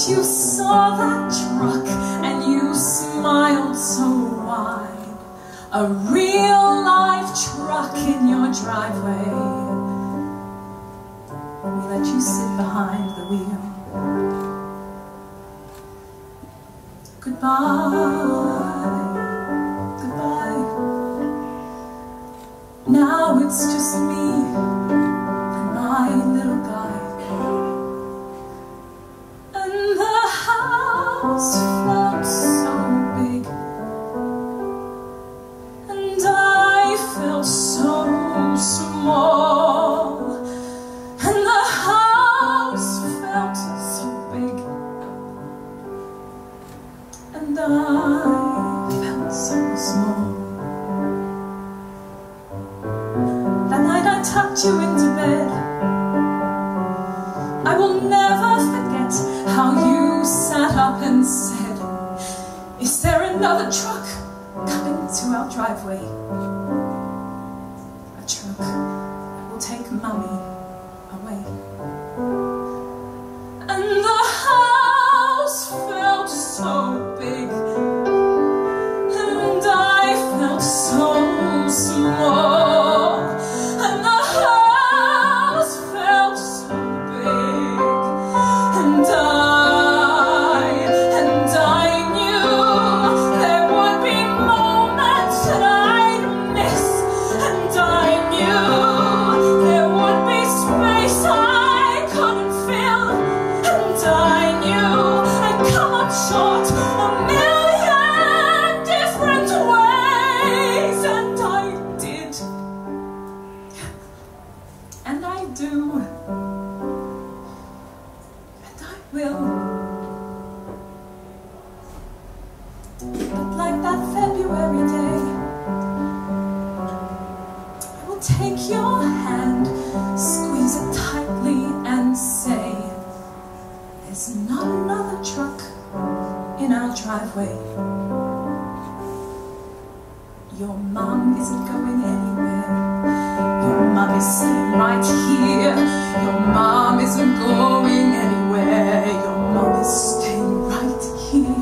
But you saw that truck and you smiled so wide. A real live truck in your driveway. We let you sit behind the wheel. Goodbye, goodbye. Now it's just me and my little guy. And the house felt so big, and I felt so small. And the house felt so big, and I felt so small. That night I tucked you into bed. I will never forget how you sat up and said, "Is there another truck coming to our driveway? A truck that will take Mummy away." And the house felt so big, and I felt so small. And the house felt so big, and I knew there would be moments that I'd miss, and I knew there would be space I couldn't fill, and I knew I'd come up short a million different ways, and I did, and I do, and I will. But like that February day, I will take your hand, squeeze it tightly and say, "There's not another truck in our driveway. Your mum isn't going anywhere. Your mum is staying right here. Your mum isn't going anywhere. Your mum is staying right here."